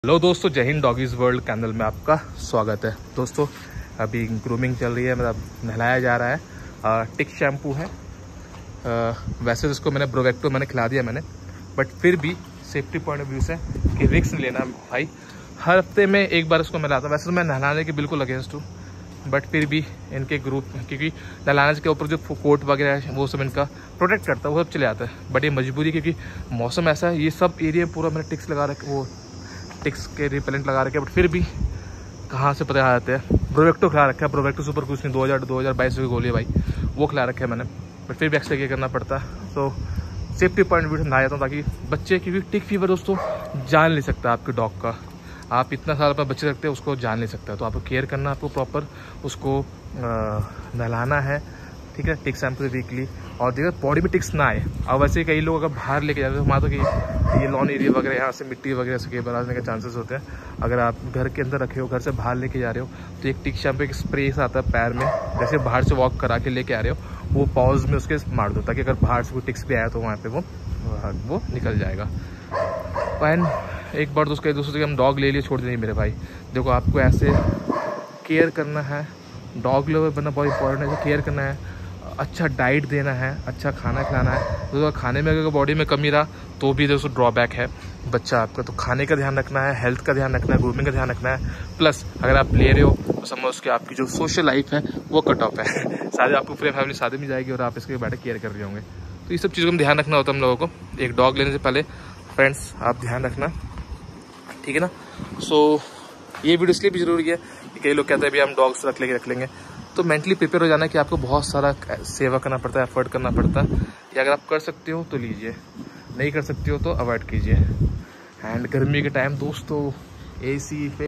Hello दोस्तों, जय Hind. Doggies world channel में आपका स्वागत है। दोस्तों अभी ग्रूमिंग चल रही है, मतलब नहलाया जा रहा है। टिक शैम्पू है। वैसे तो इसको मैंने ब्रोवेक्टो खिला दिया बट फिर भी सेफ्टी पॉइंट ऑफ व्यू से कि रिस्क नहीं लेना भाई। हर हफ्ते में एक बार इसको नहलाता हूँ। वैसे तो मैं नहलाने के बिल्कुल अगेंस्ट हूँ, बट फिर भी इनके ग्रुप, क्योंकि नहलाने के ऊपर जो कोट वगैरह है वो सब इनका प्रोटेक्ट करता है, वो सब चले आता है। बट ये मजबूरी, क्योंकि मौसम ऐसा है, ये सब एरिया पूरा मैंने टिक्स लगा रखे, वो टिक्स के रिपेलेंट लगा रखे, बट फिर भी कहाँ से पता आ जाते हैं। ब्रोवेक्टो खिला रखा है, ब्रोवेक्टो सुपर कुछ नहीं, 2022 की गोली है भाई, वो खिला रखे है मैंने। बट फिर भी एक्स्ट्रा केयर करना पड़ता है। तो सेफ्टी पॉइंट भी समझा जाता हूँ, ताकि बच्चे, क्योंकि टिक फीवर दोस्तों जान नहीं सकता आपके डॉग का। आप इतना साल पर बच्चे रखते हैं, उसको जान नहीं सकता। तो आपको केयर करना, आपको प्रॉपर उसको नहलाना है, ठीक है, टिक शैम्पू वीकली। और देखो बॉडी में टिक्स ना आए। और वैसे कई लोग अगर बाहर लेके जाते हैं, मान दो कि ये लॉन एरिया वगैरह, यहाँ से मिट्टी वगैरह से केबल आने के चांसेस होते हैं। अगर आप घर के अंदर रखे हो, घर से बाहर लेके जा रहे हो, तो एक टिक शैम्पू एक स्प्रे आता है पैर में, जैसे बाहर से वॉक करा के लेके आ रहे हो, वो पॉज में उसके मार दो, ताकि अगर बाहर से कोई टिक्स भी आया तो वहाँ पे वो निकल जाएगा। एंड एक बार तो उसके दूसरे जगह हम डॉग ले लिए, छोड़ देंगे मेरे भाई। देखो आपको ऐसे केयर करना है, डॉग लवर बनना बहुत इंपॉर्टेंट है। केयर करना है, अच्छा डाइट देना है, अच्छा खाना खिलाना है। तो खाने में अगर बॉडी में कमी रहा तो भी दोस्तों ड्रॉबैक है बच्चा आपका। तो खाने का ध्यान रखना है, हेल्थ का ध्यान रखना है, ग्रूमिंग का ध्यान रखना है। प्लस अगर आप ले रहे हो तो समझ के आपकी जो सोशल लाइफ है वो कट ऑफ है। शायद आपको पूरी फैमिली शादी में जाएगी और आप इसके बैठे केयर कर रहे होंगे। तो ये सब चीज़ों का ध्यान रखना होता है हम लोगों को। एक डॉग लेने से पहले फ्रेंड्स आप ध्यान रखना, ठीक है ना। सो ये वीडियो इसलिए भी जरूरी है कि कई लोग कहते हैं अभी हम डॉग्स रख लेंगे। तो मेंटली प्रिपेयर हो जाना है कि आपको बहुत सारा सेवा करना पड़ता है, एफर्ट करना पड़ता है। या अगर आप कर सकते हो तो लीजिए, नहीं कर सकते हो तो अवॉइड कीजिए। एंड गर्मी के टाइम दोस्तों AC